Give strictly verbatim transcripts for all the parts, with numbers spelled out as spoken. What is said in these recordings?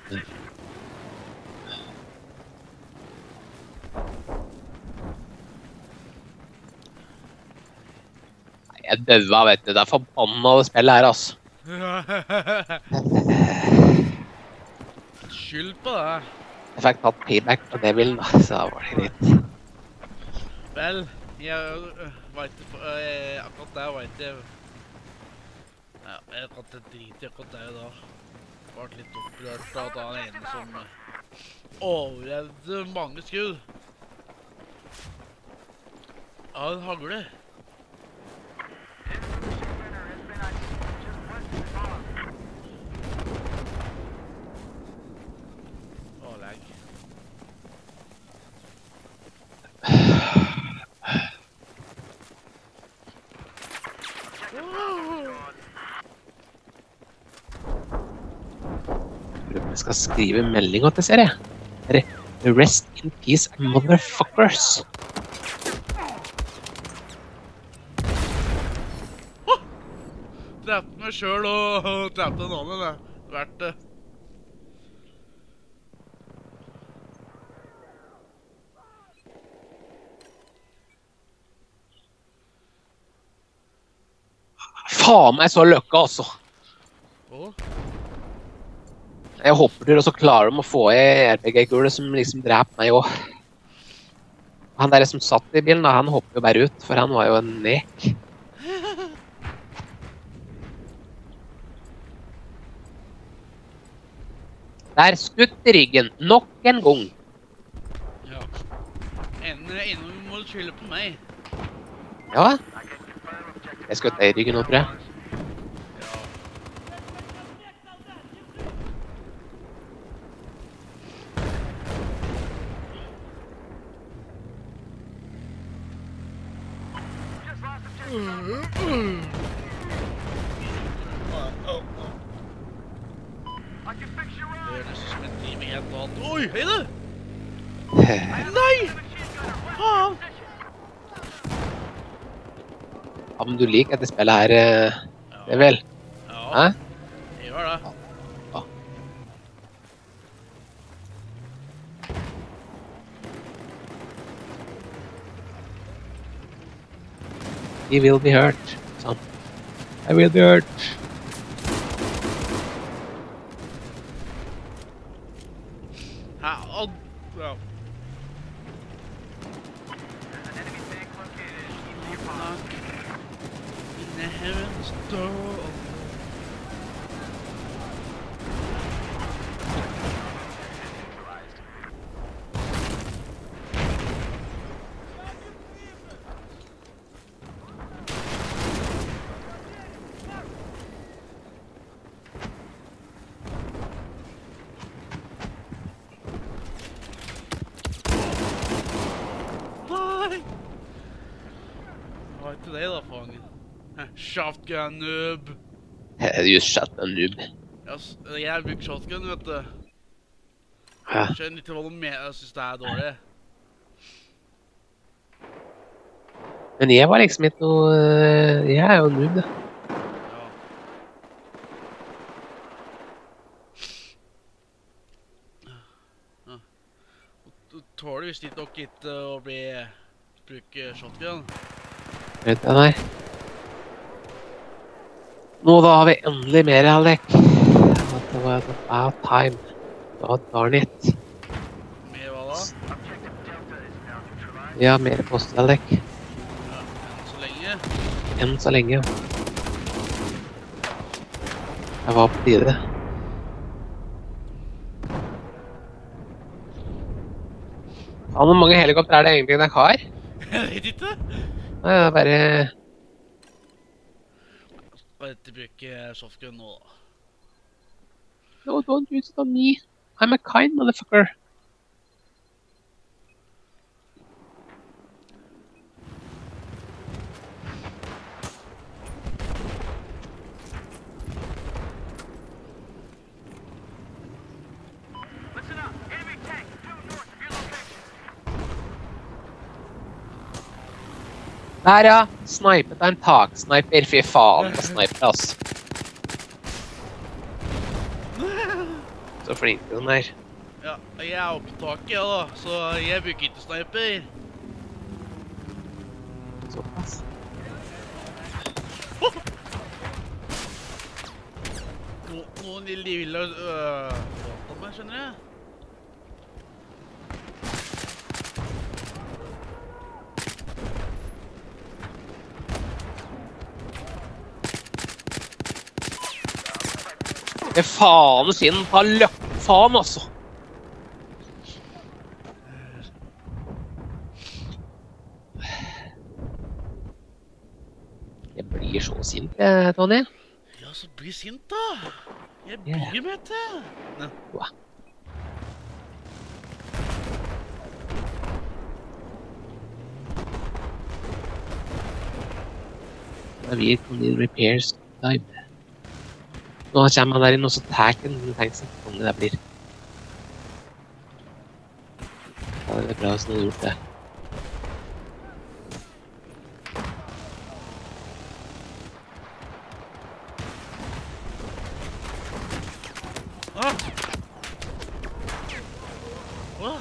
Jeg døva, vet du. Det er forbanna det spillet her, altså. Skyld på det. Jeg fikk tatt payback på Devil, da, så var det greit. Vel, jeg vet ikke, akkurat der vet jeg... Ja, jeg kan ikke drite akkurat der da. Jeg ble litt opprørt av den ene som overlevde mange skudd. Ja, en hagle. Jeg skal skrive melding til ser jeg. Rest in peace, motherfuckers. Oh! Drepte meg selv og drepte en annen, det. Vært det. Faen meg så løkka, altså. Åh? Jeg håper dere også klarer de å få i R P G-gule som liksom dreper meg også. Han der som satt i bilen, da, han hopper jo bare ut, for han var jo en nek. Der skutt i ryggen, nok en gang. Ja. Ennå må du skylde på meg. Ja. Jeg skutt deg i ryggen nå, tror jeg. Oi, hei da! Nei! Faen! Ja, men du liker dette spillet her, det er vel? Ja, jeg gjør det. Ja. He will be hurt, sånn. I will be hurt. Ja. There's an enemy tank located. Keep your knock in the heavens door. Hva er til deg da, fangen? Shotgun noob. You shotgun noob. Jeg bruker shotgun, vet du. Jeg skjønner ikke hva du mener, jeg synes det er dårlig. Men jeg var liksom ikke noe... Jeg er jo noob, da. Ja. Du tåler visst ikke nok ikke å bli... bruke shotgun. Vet jeg, nei. Nå da har vi endelig mer, Alec. Det var about time. God darn it. Mer hva da? Ja, mer post, Alec. Ja, enn så lenge. Enn så lenge. Jeg var på tide. Ja, hvor mange helikopter er det egentlig dere har? Jeg vet ikke. Nei, det er bare... Jeg skal ikke bruke softgun nå da. No, don't use it on me. I'm a kind motherfucker. Listen up, enemy tank, due north of your location. Der ja, snipet er en taksniper, fy faen på sniper, ass. Så flink den er. Ja, jeg er oppe på taket, ja da, så jeg bruker ikke sniper. Såpass. Oh! No, noen de vil ha øh, på meg, skjønner jeg. Det er faen sin ta løk, faen altså. Jeg blir så sint, eh, Tony. Ja, så bli sint da. Jeg blir med til. Nei. Wow. Vi kan need repairs type. Nå kommer han der inn, og så taken den tanksen. Sånn det blir. Ja, det er bra hvis han har gjort det. Ah! Åh!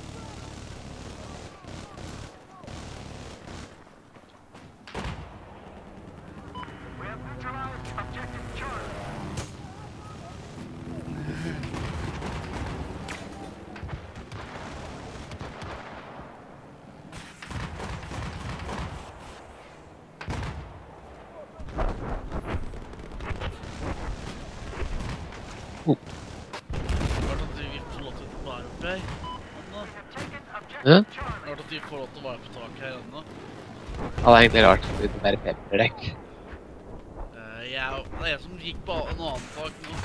Ja? Rart at de får lov til å være på taket her ennå. Ja, det er egentlig rart. Det er bare pepperdekk. Uh, jeg, det er jeg som gikk på en annen tak nå.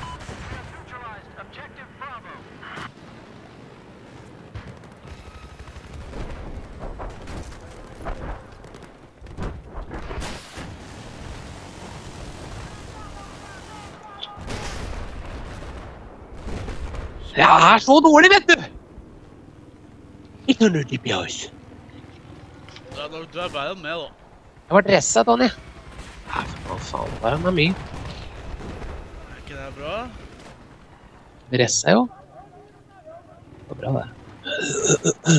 Jeg er så dårlig, vet du! Ikke noe dyp i oss. Ja, du er bedre enn meg, da. Jeg var dresset, Tony. Ja, hva faen, bare han er mye. Er ikke det bra? Dresset jo. Det var bra, det.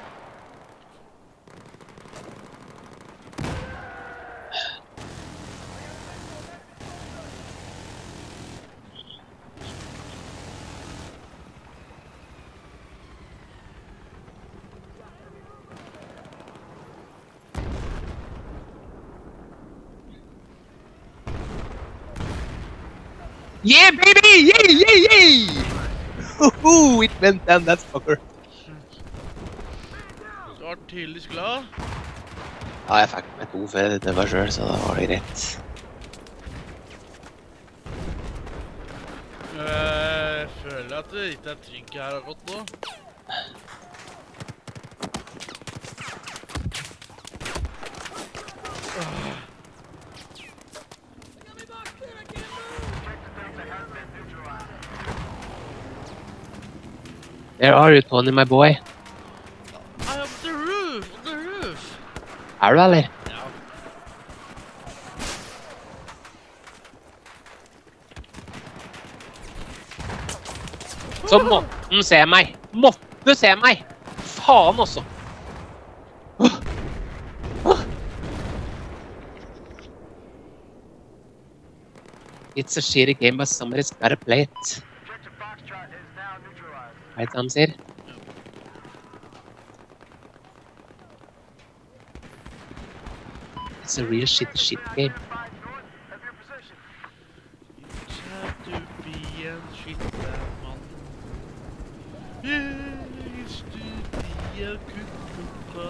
Yeah, baby! Yeah, yeah, yeah! Hoho, it went down that fucker. Du var tydeligvis glad. Ja, jeg fikk med to før det var selv, så da var det greit. Jeg føler at det ikke er trygg her akkurat nå. Where are you, Tony, my boy? I am the roof, on the roof. Er du, eller? Ja. Så måtte den se meg. Måtte se meg. Faen også. It's a shitty game, but somebody's gotta play it. Right, han sier? It's a real shit shit game. Skal du bli en skittemann? Hvis du blir kukkuka.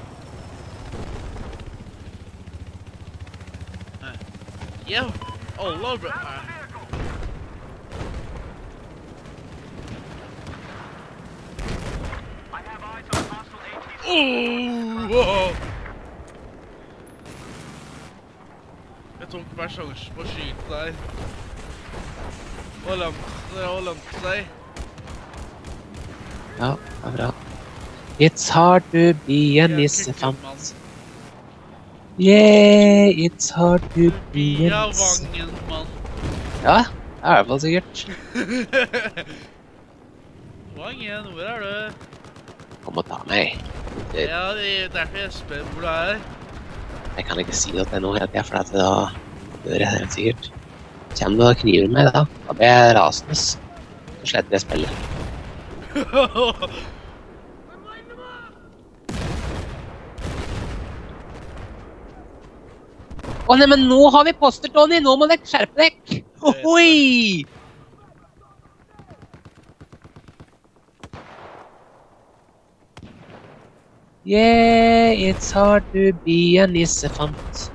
Nei. Ja, alle har bra. Nei. Oh! Jeg tok bare sjansen på å skyte der. Og lente, og lente seg. Ja, det er bra. It's hard to be a nissefant. Yeah, it's hard to be a Ja, nissefant. vangen, mann. Ja, det er i hvert fall sikkert. Hva igjen? Hvor er du? Kom og ta meg. Det, Ja, det er derfor jeg spør hvor du er. jeg kan ikke si det til noe helt, for at da dør jeg helt sikkert. Kommer du og kniver meg da? Da blir jeg rasende. Så sletter jeg spillet. Å nei, men nå har vi poster, Tony! Nå må dere skjerpe dere! Ohoi! Yeah, it's hard to be a nissefant.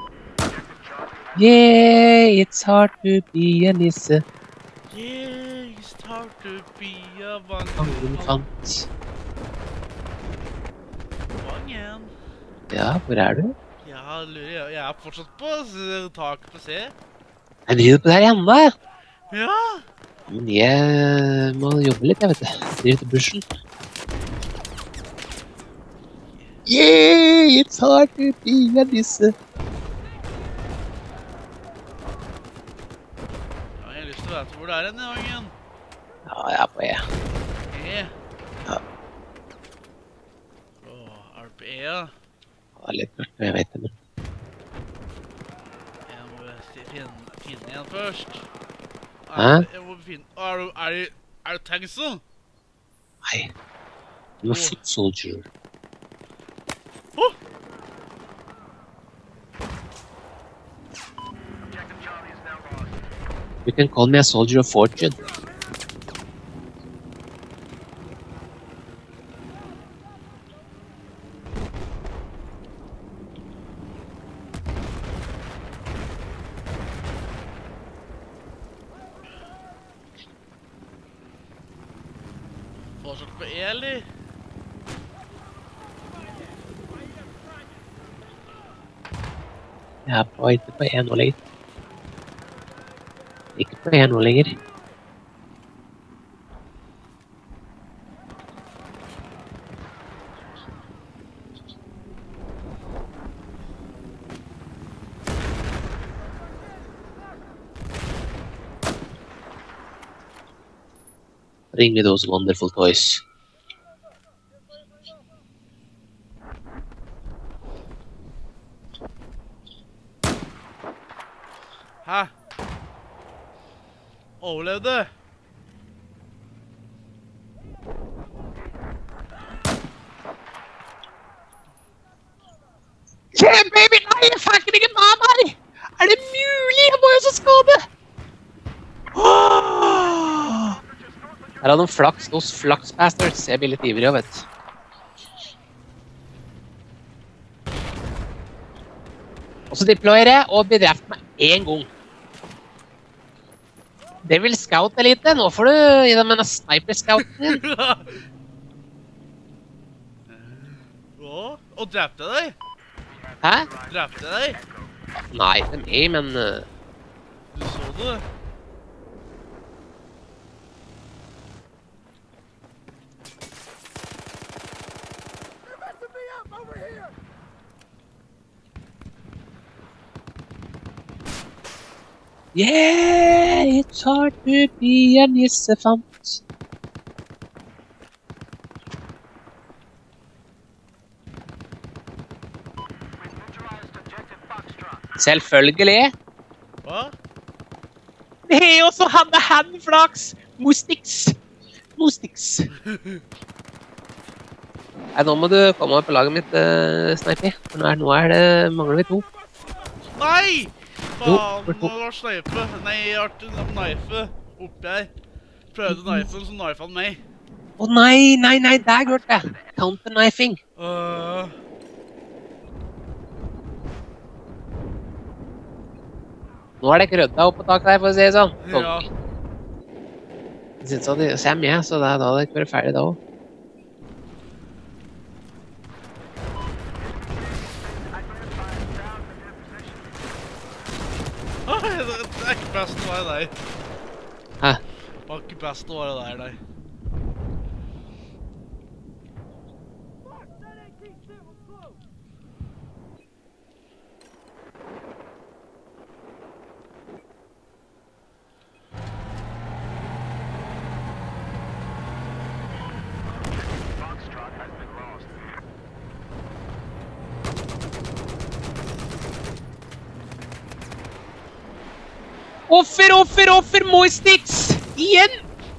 Yeah, it's hard to be a nisse. Yeah, it's hard to be a Vangenfant. Hva igjen? Ja, hvor er du? Ja, lurer jeg. Jeg er fortsatt på s- taket på C. Jeg driver på det her ennå. Ja! Men jeg må jobbe litt, jeg vet det. Jeg driver til bushen. Yeah, it's hard to be a nisse. Ja, jeg har lyst til å vite hvor det er denne gangen. Ja, jeg er på E. E. Ja. Åh, er du på E, ja? Det er litt mørkt, men jeg vet det, men... Jeg må se- finne, finne en først. Hæ? Er, jeg må finne... Er du... Er du... Er du Tangsen? Nei. I'm a foot soldier. Oh! You can call me a soldier of fortune. Fortsatt på E, eller? Jeg er på, ikke på E nå lenger. Ikke på E nå lenger. Bring me those wonderful toys. Hæ? Overlevde? Yeah, baby! Nei, jeg fanger ikke med meg! Er det mulig? Jeg må jo så skade! Åh! Her er noen flaks, hos flaksbastards. Jeg blir litt ivrig, jeg vet. Og så deployer jeg og blir drept med en gang. Det vil scout elite. Nå får du gi dem en sniper-scouten din. Å? Og drepte jeg deg? Hæ? Drepte jeg deg? Nei, ikke meg, men... Uh, Du så det? yeah, it's hard to be a nissefant. Selvfølgelig. Hva? Det er jo så han med handflaks. Mustix. Mustix. Nei, nå må du komme opp på laget mitt, uh, Snipey. For nå er, nå er det, mangler vi to. Nei! Jo, Faen, for to. nå var sleife. Nei, jeg har ikke knife oppi her. Prøvde knifen, så knife han meg. Å nei, nei, nei, der går det. Counter-knifing. Uh, Nå er det ikke rødda opp på taket her, for å si det sånn. ja. Jeg synes at det ser med, så da hadde det ikke vært ferdig da også. Ah, det det er ikke best å være der. Hæ? Det var ikke best å være der, nei. Offer, offer, offer, Moistix! Igjen!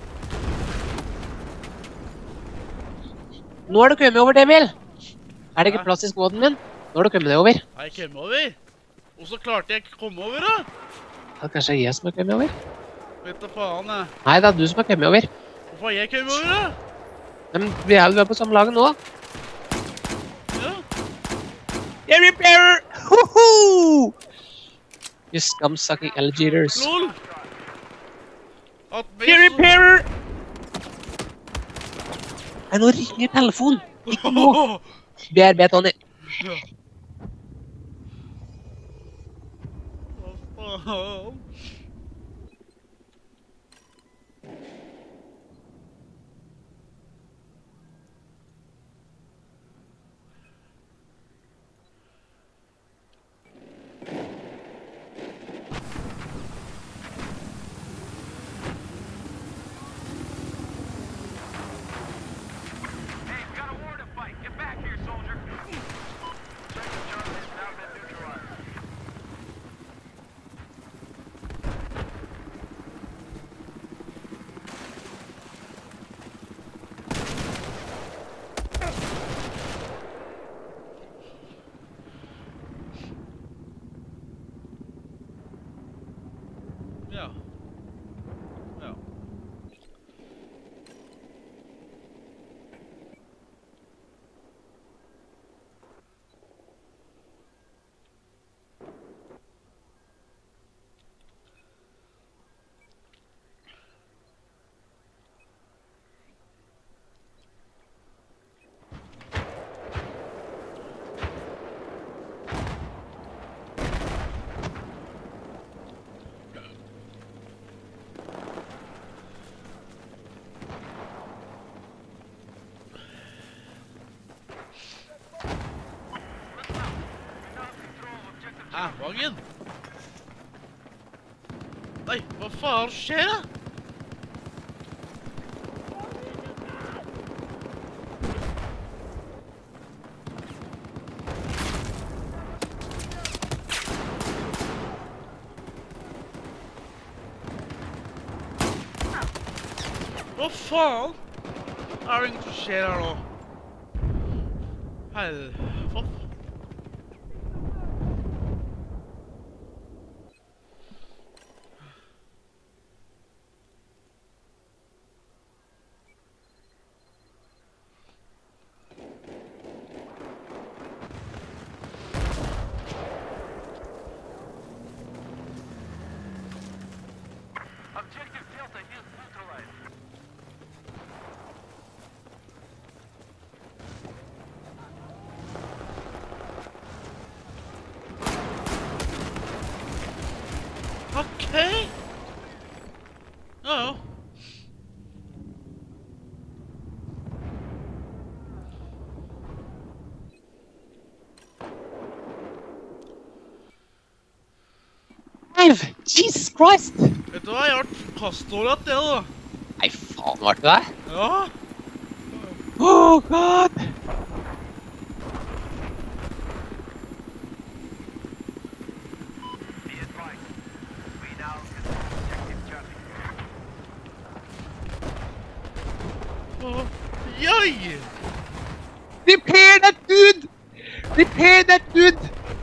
Nå har du kommet over, Devil. Er det ikke plass i skåden min? Nå har du kommet deg over. Har jeg kommet over? Og så klarte jeg ikke å komme over, da? Det er kanskje jeg som har kommet over? Vet du faen, jeg. Nei, det er du som har kommet over. Hvorfor har jeg kommet over, da? Men vi er jo på samme laget nå. Ja. Jeg repairer! Hoho! You scum-sucking alligators. Lol! At vi Jeg så- repairer! Nei, nå ringer telefonen. Ikke nå. B R B, Tony. Ja. Hva faen? Ja. Ja. Hæ, Vangen? Nei, hva faen skjer da? Hva faen? Er det ingenting som skjer her nå? Helvete. Objective Delta is neutralized. Okay. Oh. Jesus Christ! Vet du hva, jeg har vært kastordet det da. Nei, faen, var det det? Ja. Oh, God! Be advised. We now control objective Charlie. Åh, Jøy! Repair that dude! Repair that dude!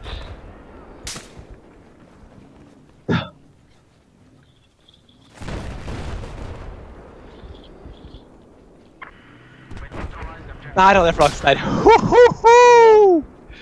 Der hadde jeg flaks der. Ho-ho-ho!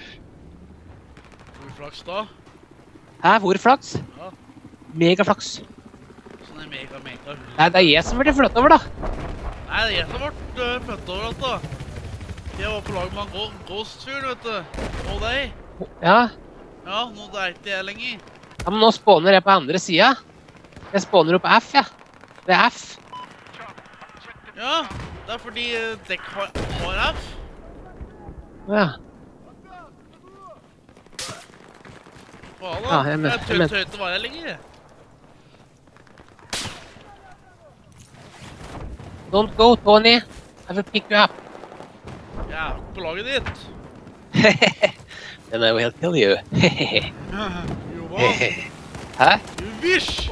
Hvor flaks da? Hæ, hvor flaks? Ja, Megaflaks. sånn er mega, mega. Nei, det er jeg som ble flyttet over, da. Nei, det er jeg som ble uh, født over alt da. Jeg var på lag med en go Ghost-fyr, vet du. Og deg. Ja. Ja, nå er ikke jeg lenger. Ja, men nå spåner jeg på andre siden. Jeg spåner opp F, ja. Det er F. Ja, det er fordi uh, dekk har, har F. Ja. Hva da? Ja, jeg men- jeg jeg tør men- tør ikke være lenger. Don't go, Tony. I will pick you up. Jeg er ikke på laget ditt. Then I will kill you. Jo hva? Hæ? You wish!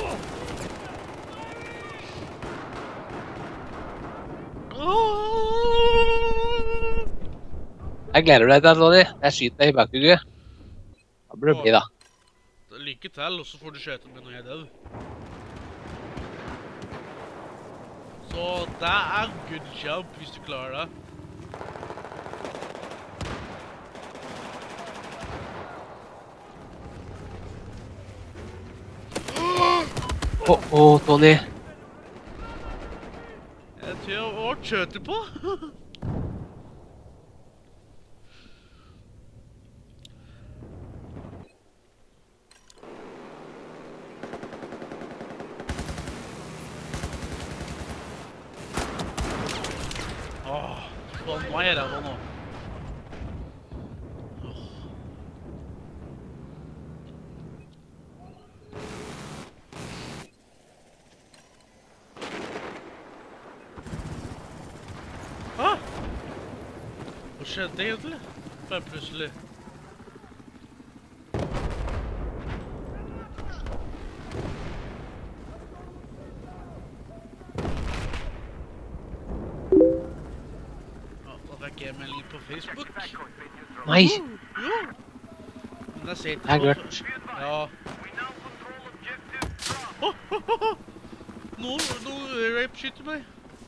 Åh! Jeg gleder deg til, Tony. Jeg skyter deg i bakhugget. Da bør det bli, da. Lykke til, og så får du skjøte med når jeg er død. Så det er good job hvis du klarer det. Åh, åh, Tony. Jeg tror jeg har skjøte på. Åh, hva nå er det nå? Hva? Hva skjedde egentlig? Bare plutselig. Ja, da fikk jeg melding på Facebook. Nei, Jo! Men jeg ser ikke jeg har på- hørt. Ja. We now control objective Bravo. Åh, åh, åh, åh. Nå, nå rape skyter meg.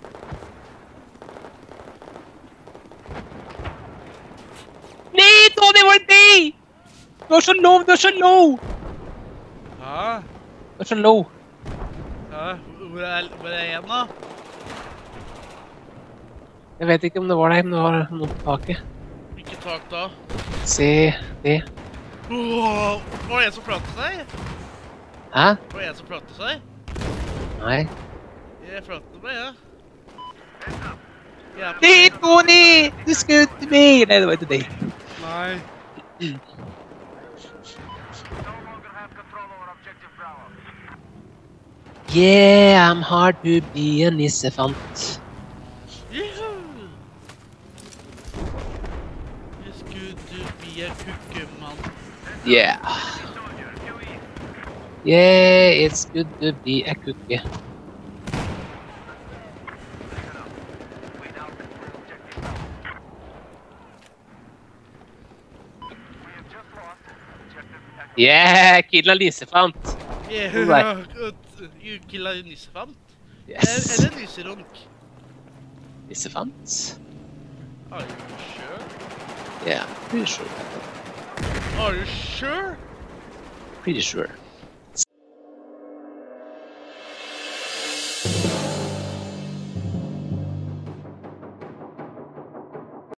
Nei, Tony, var det deg? Du er så low, du er så low. Ja, Du er så low. ja, hvor er, hvor er jeg da? Jeg vet ikke om det var deg, men det var noen på taket. Ikke tak da. Se det. Åh, var det en som pratet seg? Hæ? Var det en som pratet seg? Nei. Jeg pratet med, ja. Jeg er på- Nei, Tony! Du skjøt meg! Nei, det var ikke deg. Nei. No longer have control over objective Bravo. Yeah, I'm hard to be a nissefant. Juhu! It's good to be a kukkemann. Yeah. Soldier, due east. Yeah, it's good to be a cookie. Listen up. We now control objective Bravo. We have just lost objective Echo. Yeah, killa nissefant. Yeah, Alright. you killa nissefant? Yes. Eller nisserunk? Nissefant? Are you sure? Yeah, pretty sure. Are you sure? Pretty sure.